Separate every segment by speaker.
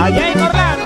Speaker 1: allá en Orlando.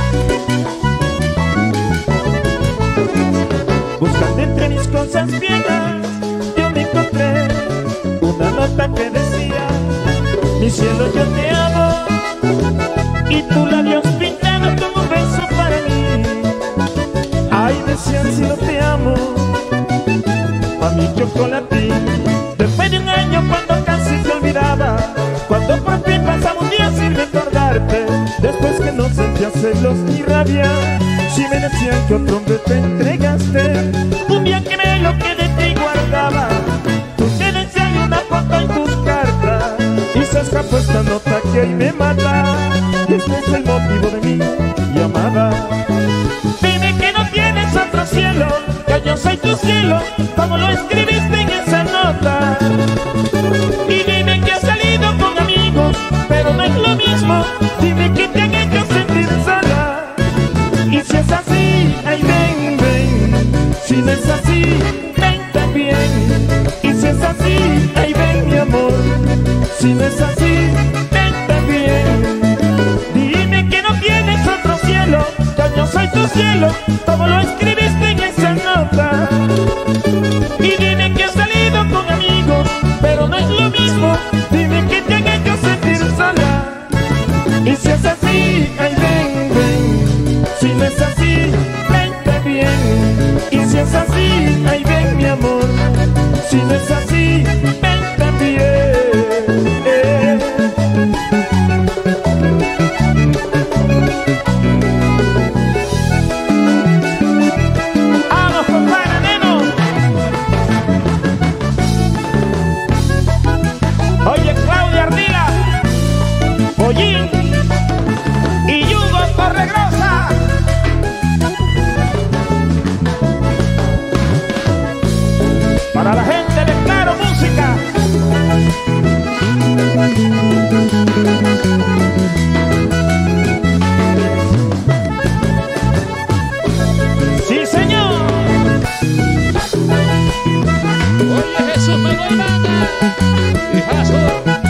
Speaker 2: Buscando entre mis cosas viejas, yo me encontré una nota que decía: mi cielo, yo te amo, y tu labios pintado como un beso para mí. Ay, decía el cielo, te amo, pa' mi chocolatín. Después de un año cuando casi te olvidaba, cuando por fin pasaba un día sin recordarte, después que no sentía celos ni rabia, si me decían que otro hombre te entregaste. Un día que me lo quedé te guardaba, tú te decías una foto en tus cartas, y se escapó esta nota que hoy me mata. Este es el motivo de mi llamada. Dime que no tienes otro cielo, que yo soy tu cielo, como lo escribiste en esa nota. Y dime que has salido con amigos, pero no es lo mismo. Dime que te han hecho sentir sola. Y si es así, ay ven, ven. Si no es así, ven también. Y si es así, ay ven mi amor. Si no es así, ven también. Dime que no tienes otro cielo, que yo soy tu cielo, como lo escribiste en esa nota. Y dime que has salido con amigos, pero no es lo mismo. Dime que te han hecho sentir sola. Y si es así, ay ven, ven. Si no es así, vente bien. Y si es así, ay ven mi amor. Si no es así, vente bien. ¡Vamos, compadre Neno! Oye, Claudia Ardila, Pollín y Yugo Torregrosa. Para la gente de Claro Música. Sí, señor.
Speaker 1: Oye, Jesús Manuel Mata, hijazo.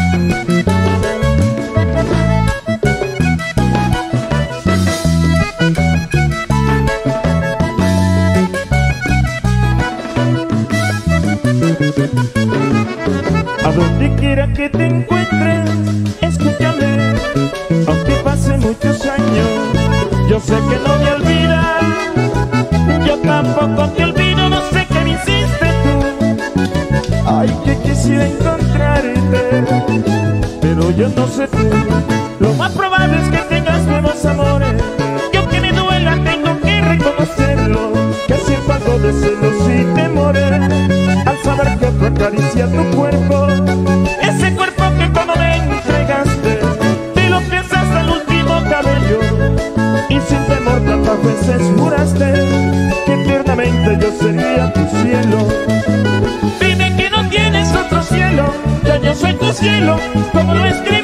Speaker 2: A donde quiera que te encuentres, escúchame, aunque pasen muchos años, yo sé que no me olvidas, yo tampoco te olvido, no sé qué me hiciste tú. Ay, que quisiera encontrarte, pero yo no sé tú. Lo más probable es que tengas nuevos amores, y aunque me duela tengo que reconocerlo, que siento algo de celos y temores al saber que otro acaricia tu cuerpo, ese cuerpo que cuando me entregaste te lo piensas hasta el último cabello, y sin temor tantas veces juraste que eternamente yo sería tu cielo. Dime que no tienes otro cielo, ya yo soy tu cielo, como lo escribí